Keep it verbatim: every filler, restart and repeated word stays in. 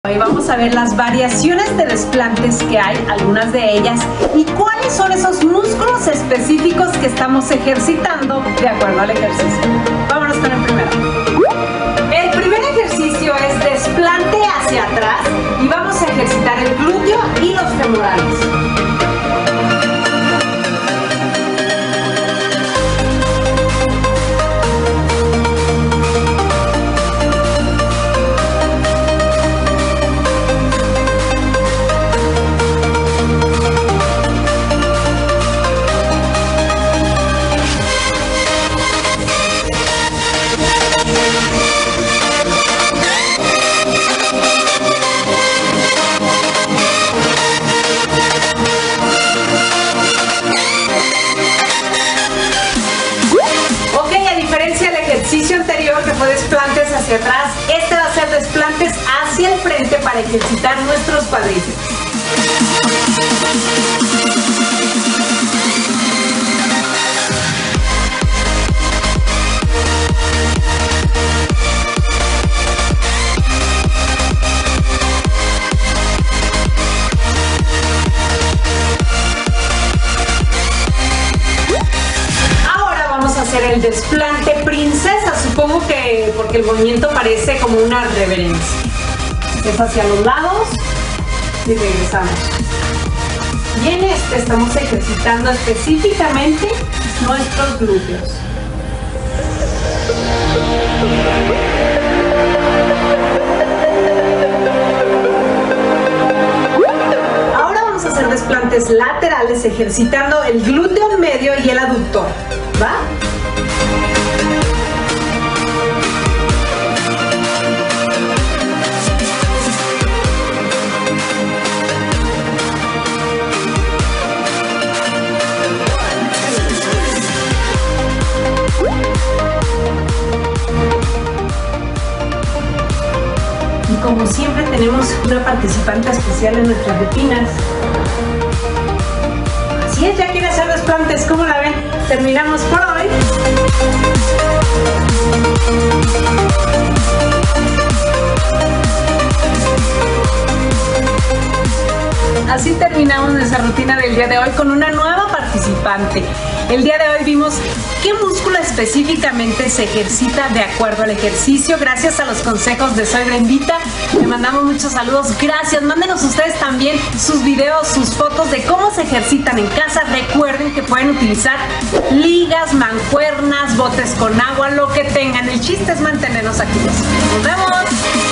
Hoy vamos a ver las variaciones de desplantes que hay, algunas de ellas, y cuáles son esos músculos específicos que estamos ejercitando de acuerdo al ejercicio. Vámonos con el primero. El primer ejercicio es desplante hacia atrás y vamos a ejercitar el glúteo y los femorales. Anterior que fue desplantes hacia atrás, este va a ser desplantes hacia el frente para ejercitar nuestros cuádriceps. Hacer el desplante princesa, supongo que porque el movimiento parece como una reverencia. Es hacia los lados y regresamos. Y en este estamos ejercitando específicamente nuestros glúteos. Ahora vamos a hacer desplantes laterales ejercitando el glúteo medio y el aductor. ¿Va? Y como siempre tenemos una participante especial en nuestras rutinas. Así es, ya quiere hacer desplantes, ¿cómo la ven? Terminamos por hoy. Así terminamos nuestra rutina del día de hoy con una nueva participante. El día de hoy vimos qué músculo específicamente se ejercita de acuerdo al ejercicio. Gracias a los consejos de Soy Brendita. Le mandamos muchos saludos. Gracias. Mándenos ustedes también sus videos, sus fotos de cómo se ejercitan en casa. Recuerden que pueden utilizar ligas, mancuernas, botes con agua, lo que tengan. El chiste es mantenernos activos. Nos vemos.